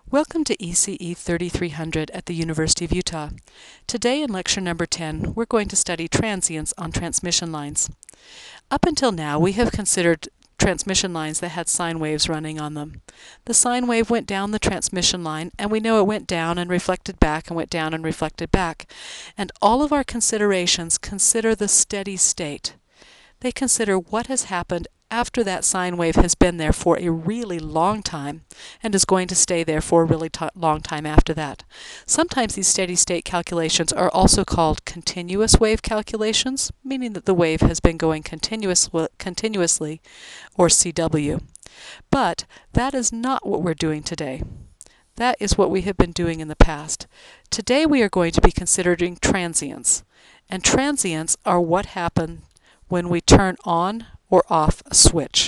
Welcome to ECE3300 at the University of Utah. Today in lecture number 10, we're going to study transients on transmission lines. Up until now, we have considered transmission lines that had sine waves running on them. The sine wave went down the transmission line, and we know it went down and reflected back and went down and reflected back. And all of our considerations consider the steady state. They consider what has happened after that sine wave has been there for a really long time and is going to stay there for a really long time after that. Sometimes these steady state calculations are also called continuous wave calculations, meaning that the wave has been going continuously, or CW. But that is not what we're doing today. That is what we have been doing in the past. Today we are going to be considering transients. And transients are what happen when we turn on or off a switch.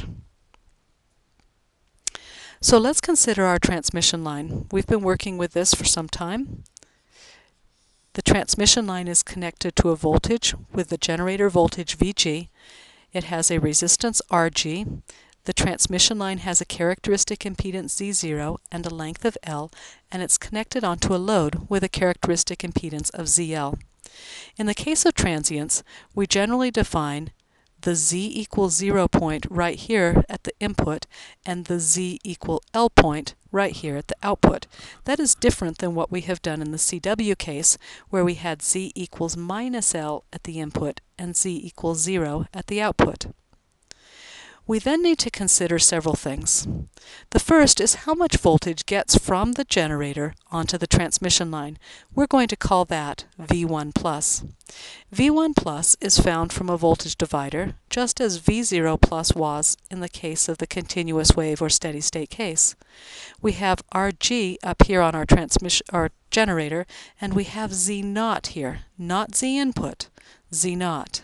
So let's consider our transmission line. We've been working with this for some time. The transmission line is connected to a voltage with the generator voltage VG. It has a resistance RG. The transmission line has a characteristic impedance Z0 and a length of L, and it's connected onto a load with a characteristic impedance of ZL. In the case of transients, we generally define the Z equals 0 point right here at the input and the Z equal L point right here at the output. That is different than what we have done in the CW case, where we had Z equals minus L at the input and Z equals 0 at the output. We then need to consider several things. The first is how much voltage gets from the generator onto the transmission line. We're going to call that V1+. V1+ is found from a voltage divider, just as V0+ was in the case of the continuous wave or steady state case. We have RG up here on our generator, and we have Z0 here, not Z input, Z0.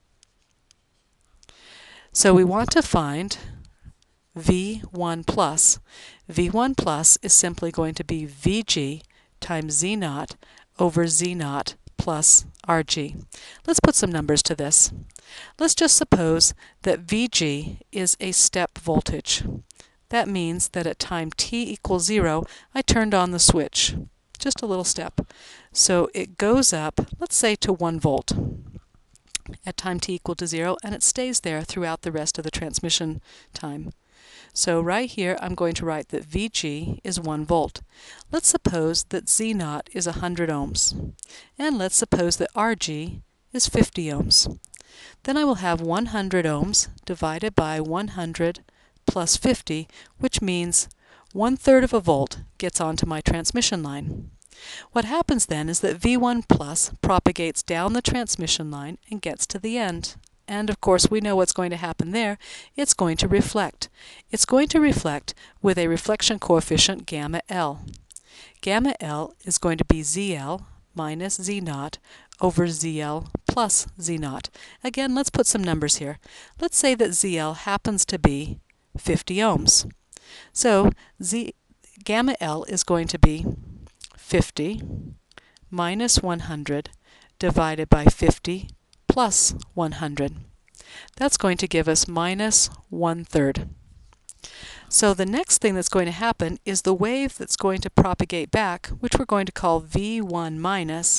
So we want to find V1+. V1+ is simply going to be VG times Z0 over Z0 plus RG. Let's put some numbers to this. Let's just suppose that VG is a step voltage. That means that at time t equals 0, I turned on the switch. Just a little step. So it goes up, let's say, to 1 volt. At time t equal to 0, and it stays there throughout the rest of the transmission time. So right here I'm going to write that VG is 1 volt. Let's suppose that Z0 is 100 ohms. And let's suppose that RG is 50 ohms. Then I will have 100 ohms divided by 100 plus 50, which means 1/3 of a volt gets onto my transmission line. What happens then is that V1+ propagates down the transmission line and gets to the end. And of course we know what's going to happen there. It's going to reflect. It's going to reflect with a reflection coefficient gamma L. Gamma L is going to be ZL minus Z0 over ZL plus Z0. Again, let's put some numbers here. Let's say that ZL happens to be 50 ohms. So gamma L is going to be 50 minus 100 divided by 50 plus 100. That's going to give us minus 1/3. So the next thing that's going to happen is the wave that's going to propagate back, which we're going to call V1 minus,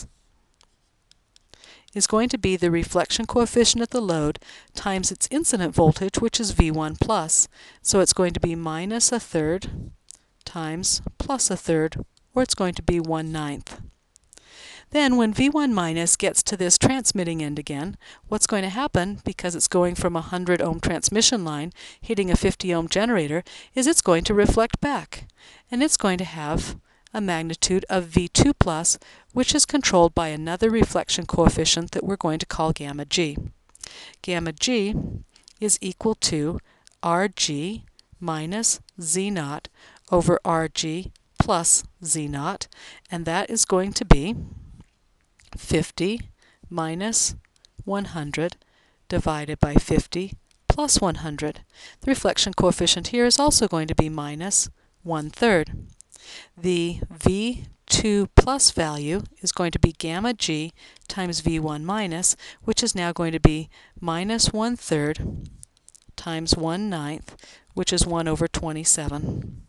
is going to be the reflection coefficient at the load times its incident voltage, which is V1+. So it's going to be minus 1/3 times plus 1/3, or it's going to be 1/9. Then when V1 minus gets to this transmitting end again, what's going to happen, because it's going from a 100 ohm transmission line hitting a 50 ohm generator, is it's going to reflect back. And it's going to have a magnitude of V2+, which is controlled by another reflection coefficient that we're going to call gamma G. Gamma G is equal to RG minus Z0 over RG plus Z0, and that is going to be 50 minus 100 divided by 50 plus 100. The reflection coefficient here is also going to be minus 1/3. The V2 plus value is going to be gamma G times V1 minus, which is now going to be minus 1/3 times 1/9, which is 1 over 27.